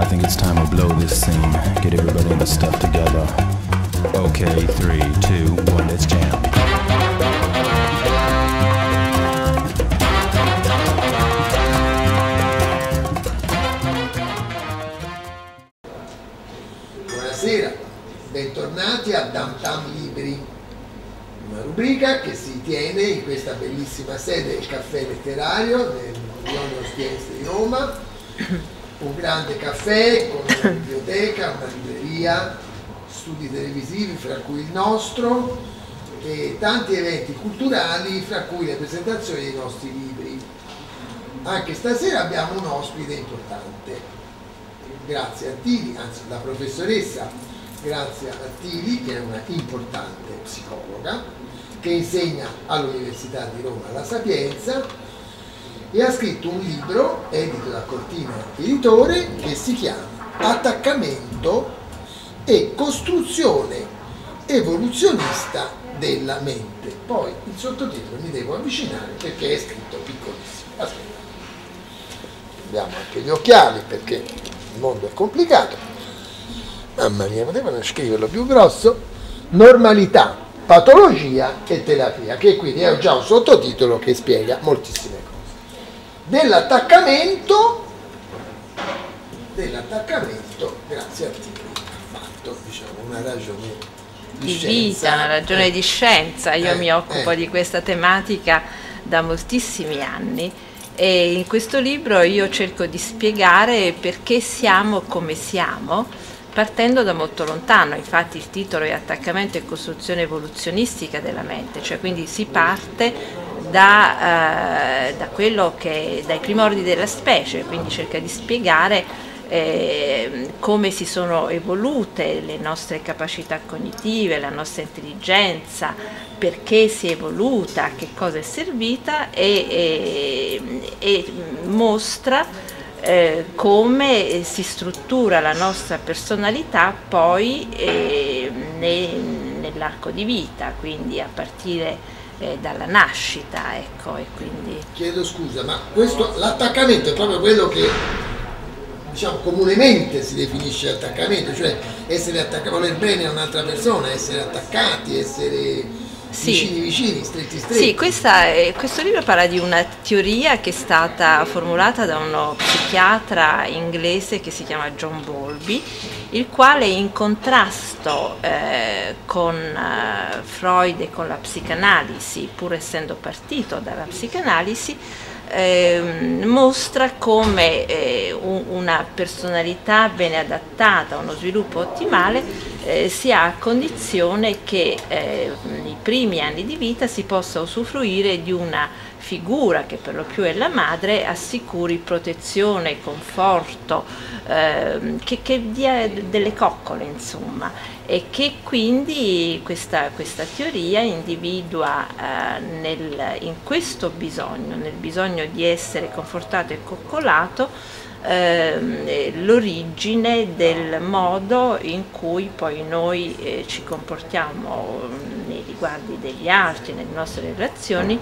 think it's time to blow this scene. Get everybody in the stuff together. Okay, 3, 2, 1, let's jam. Buonasera, bentornati a Tam Tam Libri, una rubrica che si tiene in questa bellissima sede del Caffè Letterario nell'Unione Ostiense di Roma, un grande caffè con una biblioteca, una libreria, studi televisivi fra cui il nostro e tanti eventi culturali fra cui le presentazioni dei nostri libri. Anche stasera abbiamo un ospite importante. Grazie a Tili, anzi la professoressa Grazia Attili, che è una importante psicologa, che insegna all'Università di Roma La Sapienza e ha scritto un libro, edito da Cortina Editore, che si chiama Attaccamento e costruzione evoluzionista della mente. Poi il sottotitolo mi devo avvicinare perché è scritto piccolissimo. Aspetta. Abbiamo anche gli occhiali perché il mondo è complicato. Mamma mia, potevano scriverlo più grosso. Normalità, patologia e terapia, che quindi è già un sottotitolo che spiega moltissime cose. Dell'attaccamento, grazie a te, ha fatto, diciamo, una ragione di vita, una ragione di scienza. Io mi occupo di questa tematica da moltissimi anni e in questo libro io cerco di spiegare perché siamo come siamo, partendo da molto lontano. Infatti il titolo è Attaccamento e costruzione evoluzionistica della mente, cioè quindi si parte da quello che dai primordi della specie, quindi cerca di spiegare come si sono evolute le nostre capacità cognitive, la nostra intelligenza, perché si è evoluta, che cosa è servita e mostra come si struttura la nostra personalità poi nell'arco di vita, quindi a partire dalla nascita, ecco. E quindi chiedo scusa, ma questo l'attaccamento è proprio quello che, diciamo, comunemente si definisce attaccamento, cioè essere attaccati, voler bene a un'altra persona, essere attaccati, essere vicini, stretti. Sì, questo libro parla di una teoria che è stata formulata da uno psichiatra inglese che si chiama John Bowlby, il quale in contrasto con Freud e con la psicanalisi, pur essendo partito dalla psicanalisi, mostra come una personalità bene adattata, uno sviluppo ottimale, si ha a condizione che nei primi anni di vita si possa usufruire di una figura che per lo più è la madre, assicuri protezione, conforto, che dia delle coccole, insomma, e che quindi questa teoria individua in questo bisogno, nel bisogno di essere confortato e coccolato, l'origine del modo in cui poi noi ci comportiamo nei riguardi degli altri, nelle nostre relazioni,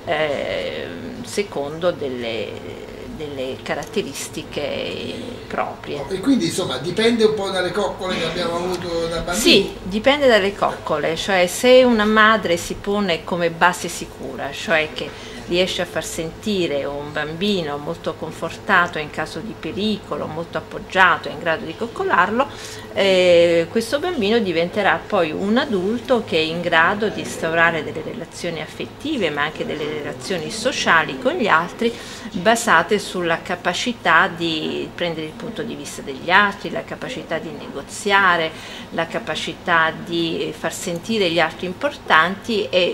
secondo delle caratteristiche proprie. E quindi insomma dipende un po' dalle coccole che abbiamo avuto da bambini? Sì, dipende dalle coccole, cioè se una madre si pone come base sicura, cioè che riesce a far sentire un bambino molto confortato in caso di pericolo, molto appoggiato, in grado di coccolarlo, questo bambino diventerà poi un adulto che è in grado di instaurare delle relazioni affettive, ma anche delle relazioni sociali con gli altri, basate sulla capacità di prendere il punto di vista degli altri, la capacità di negoziare, la capacità di far sentire gli altri importanti e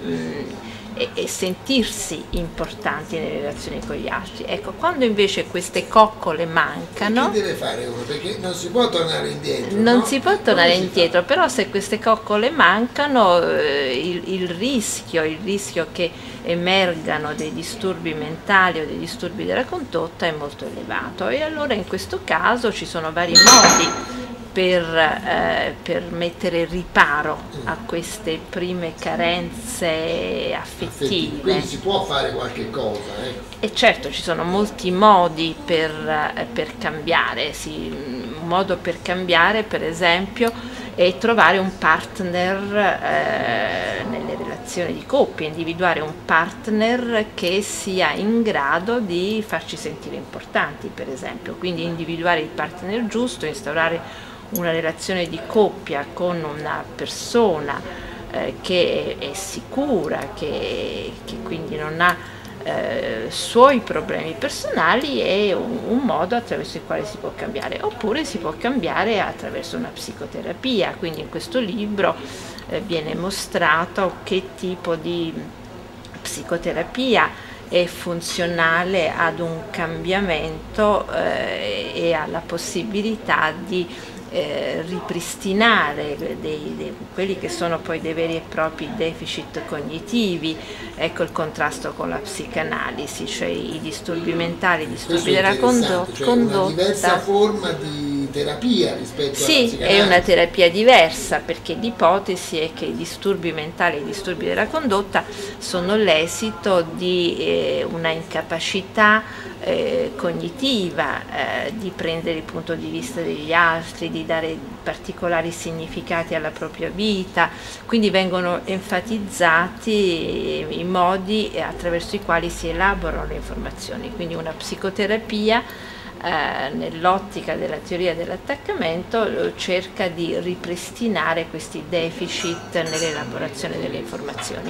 sentirsi importanti nelle relazioni con gli altri. Ecco, quando invece queste coccole mancano, che deve fare uno? Perché non si può tornare indietro. Non no? si può tornare indietro, però se queste coccole mancano, il rischio che emergano dei disturbi mentali o dei disturbi della condotta è molto elevato, e allora in questo caso ci sono vari modi per mettere riparo a queste prime carenze affettive. Quindi si può fare qualche cosa. E certo, ci sono molti modi per cambiare. Un modo per cambiare, per esempio, è trovare un partner nelle relazioni di coppia, individuare un partner che sia in grado di farci sentire importanti, per esempio. Quindi individuare il partner giusto, instaurare una relazione di coppia con una persona che è sicura, che quindi non ha suoi problemi personali, è un modo attraverso il quale si può cambiare. Oppure si può cambiare attraverso una psicoterapia. Quindi in questo libro viene mostrato che tipo di psicoterapia è funzionale ad un cambiamento e alla possibilità di ripristinare quelli che sono poi dei veri e propri deficit cognitivi. Ecco il contrasto con la psicanalisi, cioè i disturbi mentali, i disturbi della condotta. Cioè una diversa forma di terapia rispetto alla psicanalisi. Sì, è una terapia diversa, perché l'ipotesi è che i disturbi mentali e i disturbi della condotta sono l'esito di una incapacità cognitiva di prendere il punto di vista degli altri, di dare particolari significati alla propria vita. Quindi vengono enfatizzati i modi attraverso i quali si elaborano le informazioni. Quindi una psicoterapia nell'ottica della teoria dell'attaccamento cerca di ripristinare questi deficit nell'elaborazione delle informazioni.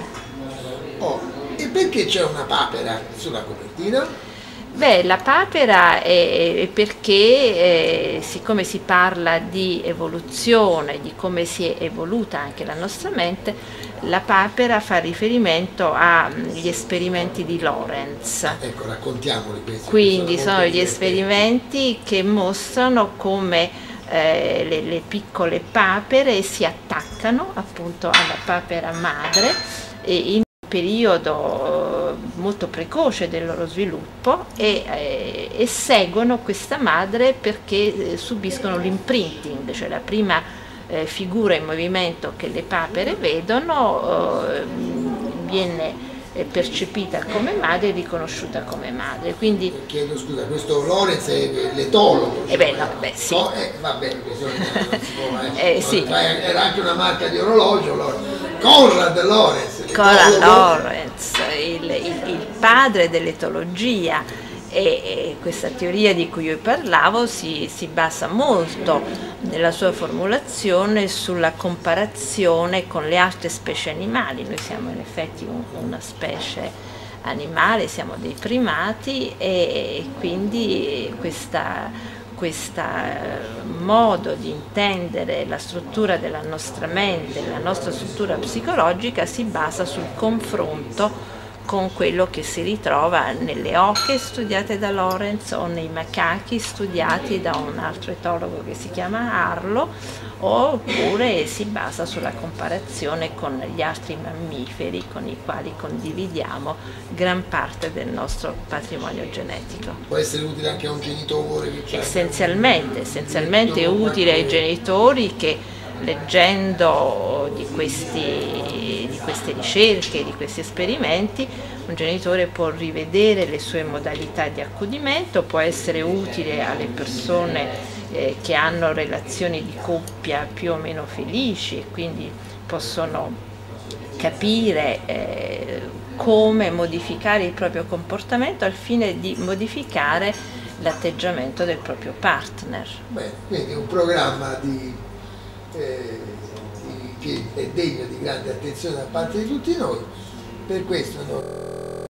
E perché c'è una papera sulla copertina? Beh, la papera è perché, siccome si parla di evoluzione, di come si è evoluta anche la nostra mente, la papera fa riferimento agli esperimenti di Lorenz. Ecco, raccontiamoli questi. Quindi sono gli esperimenti che mostrano come le piccole papere si attaccano appunto alla papera madre in un periodo molto precoce del loro sviluppo e seguono questa madre perché subiscono l'imprinting, cioè la prima figura in movimento che le papere vedono viene percepita come madre e riconosciuta come madre. Quindi, chiedo scusa, questo Lorenz è l'etologo? Sì. Va bene, sì. Era anche una marca di orologio, Konrad Lorenz, il padre dell'etologia, e questa teoria di cui io parlavo si basa molto nella sua formulazione sulla comparazione con le altre specie animali. Noi siamo in effetti una specie animale, siamo dei primati, e quindi questo modo di intendere la struttura della nostra mente, la nostra struttura psicologica, si basa sul confronto con quello che si ritrova nelle oche studiate da Lorenz o nei macachi studiati da un altro etologo che si chiama Harlow, oppure si basa sulla comparazione con gli altri mammiferi con i quali condividiamo gran parte del nostro patrimonio genetico. Può essere utile anche a un genitore? Essenzialmente è utile ai genitori che, leggendo di queste ricerche, di questi esperimenti, un genitore può rivedere le sue modalità di accudimento, può essere utile alle persone che hanno relazioni di coppia più o meno felici e quindi possono capire come modificare il proprio comportamento al fine di modificare l'atteggiamento del proprio partner. Bene, quindi un programma che è degno di grande attenzione da parte di tutti noi. Per questo noi